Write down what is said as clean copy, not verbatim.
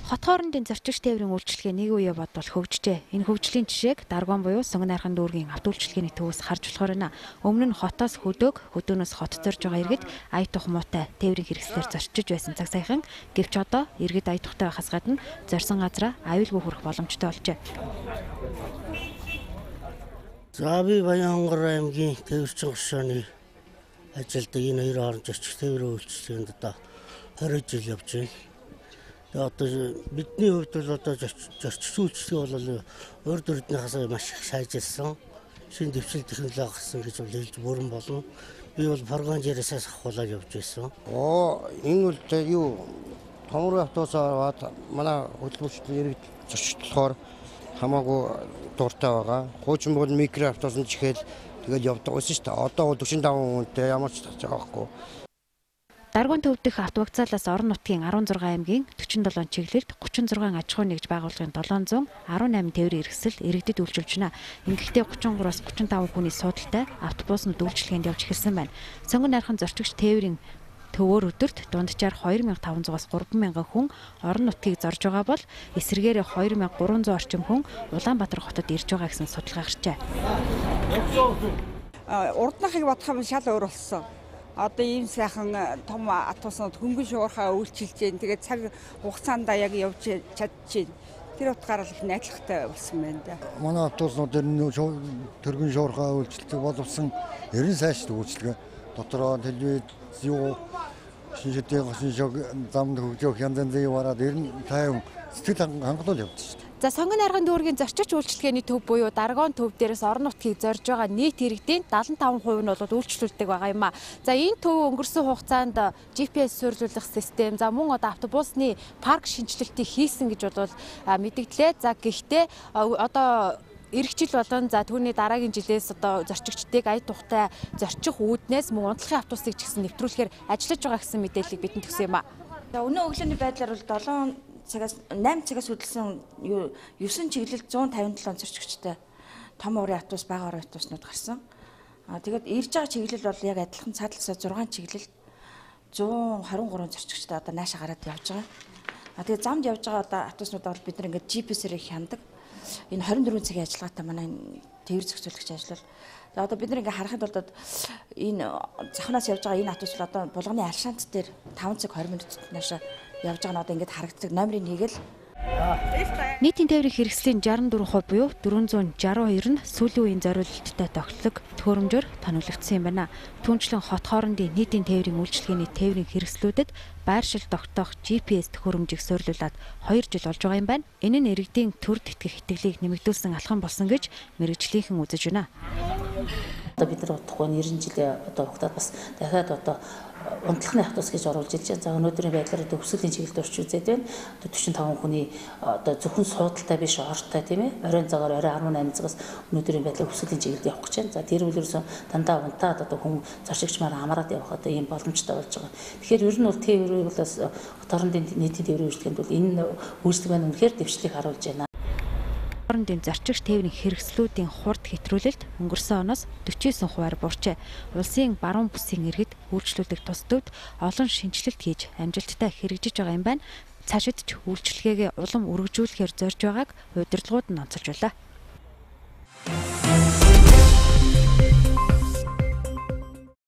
Хот хоорондын зорчигч тээврийн үйлчилгээ нэг үе бодвол хөгжжээ. Энэ хөгжлийн жишээг Даргон буюу Сонгон найрхан дүүргийн авто үйлчилгээний төвөөс харж болохоор байна. Өмнө нь хотоос хөдөөнөөс хот зорж байгаа иргэд ая тух муутай тээврийн хэрэгслээр зорчиж байсан цаг саяхан гэвч одоо иргэд ая тухтай байхаас гадна зорьсон газараа аюулгүй хүрэх боломжтой болжээ. За би Баянгар аймгийн тээвэрчин гушааны ажилдаг энэ хоёр хооронд зорчигч тээврийн үйлчилгээнд одоо 20 жил явж байна. Одоо бидний хувьд бол одоо зорчигч үйлчилгээ бол урд урдныхаас маш их сайжирсан. Шинэ дэвшил технологи гарсан гэж бол хэлж бүрэн болно. Би бол програмжээрээс ахуулаад явж байсан. Энэ бол юу томроо автобусаар аваад манай хөдөлмөрчдийн иргэд зорчигдлохоор хамаагүй дуртай байгаа. Хуучин бол микро автобусанд чихэл тэгээд явдаг байсан шүү дээ. Одоо бол 45 хүнтэй ямар ч тааж байгаа байхгүй. Даргон төв дэх автовокзалаас орон нутгийн 16 аймгийн 47 чиглэлд 36 аж ахуй нэгж байгууллагын 718 тээврийн хэрэгсэл иргэдэд үйлчилж байна. Ингэхдээ 33-аас 35 хүний суудалтай автобуснууд үйлчилгээнд явж эхэлсэн байна. Сонгон найрхан зорчигч тээврийн төвөөр өдөрт дунджаар 2500-аас 3000 хүн орон нутгийг зорж байгаа бол эсвэргээрээ 2300 орчим хүн Улаанбаатар хотод ирж байгаа гэсэн судалгаа гарчээ. Урднахыг бодох юм шал өөр болсон. Одоо ийм сайхан том автобуснууд хөнгөн шуурхаа үйлчилж जैन. Тэгээд цаг хугацаанд яг явж чадчихээн. Тэр утгаараа л их найдвартай болсон байна да. Манай автобуснууд төргөн шуурхаа үйлчилдэг боловсон 90 сайшд үйлчилгээ. Дотроо телевиз юу шинжтэй замд хөгжөөх янз янзын яваад 95 сэтгэл хангалуул явдаг шүү дээ. За Сонгон найрхан дүүргийн зорчигч үйлчилгээний төв буюу Даргон төв дээрээс орон нутгийг зорж байгаа нийт иргэдийн 75% нь бол үйлчлүүлдэг байгаа юм а. За энэ төв өнгөрсөн хугацаанд GPS суурилуулах систем, за мөн одоо автобусны парк шинжилэлтийг хийсэн гэж бол мэдэгдлээ. За гэхдээ одоо эх жил болон за түүний дараагийн жилээс одоо зорчигчдыг ая тухтай зорчих үүднээс мөн унтлахын автобусыг ч гэсэн нэвтрүүлэхээр ажиллаж байгаа гэсэн мэдээллийг бидэнд өгсөн юм а. За өнөө өглөөний байдлаар бол 8 цагаас хөдөлсөн 9 чиглэлд 157 зорчигчтой том уурын автобус, бага уурын автобуснууд гарсан. Тэгээд ирж байгаа чиглэл бол яг адилхан цаатласаа 6 чиглэлд 123 зорчигчтой одоо наашаа гараад явж байгаа. Тэгээд замд явж байгаа одоо автобуснуудаа бол бид нар ингээд GPS-ээр хяндаг. Энэ 24 цагийн ажиллагаатай манай тээвэр зохицуулагч ажиллал. За одоо бид нар ингээд харахад бол энэ захнаас явж байгаа энэ автобус бол одоо булганы алшаант дээр 5 цаг 20 минутад наашаа явж байгаа нь одоо ингээд харагддаг номерыг хийгээл. Нийтийн тээврийн хэрэгслийн 64% буюу 462 нь сүүлийн үеийн зориулалттай тогтлог төхөөрөмжөөр тоногдсон юм байна. Түүнчлэн хот хоорондын нийтийн тээврийн үйлчилгээний тээврийн хэрэгслүүдэд байршил тогтоох GPS төхөөрөмжийг суурилуулад 2 жил болж байгаа юм байна. Энэ нь иргэдийн төр тэтгэх итгэлийг нэмэгдүүлсэн алхам болсон гэж мэргэжлийнхэн үзэж байна. Одоо бид нар бодохгүй 90 жилийн одоо хугацаанд бас дахиад одоо унтлахны автобус гэж оруулж ирж байгаа. За өнөөдрийн байдлаар төвсгөлийн чиглэлд орч үзээд байна. Одоо 45 хүний одоо зөвхөн суудалтай биш ортой тийм ээ. Оройн цагаар орой 18 цагаас өнөөдрийн байдлаар төвсгөлийн чиглэлд явах гэж байна. За тэр үлэрсэн дандаа унтаад одоо хүн зорчигчмаар амраад явах одоо ийм боломжтой болж байгаа. Тэгэхээр ер нь бол тээврийн бас хот хоорондын нийтийн тээврийн үйлчлэгэнд бол энэ үйлчлэг маань үнэхээр дэвшлийг харуулж байна. Хоорондын зорчигч тээврийн хэрэгслүүдийн хурд хэтрүүлэлт өнгөрсөн оноос 49% буурчээ. Улсын баруун бүсийн иргэд үйлчлүүлэх тус төвд олон шинжилэлт хийж амжилттай хэрэгжиж байгаа юм байна. Цаашид ч үйлчлэгээгээ улам өргөжүүлэхээр зорж байгааг удирдлагууд нь онцолж байлаа.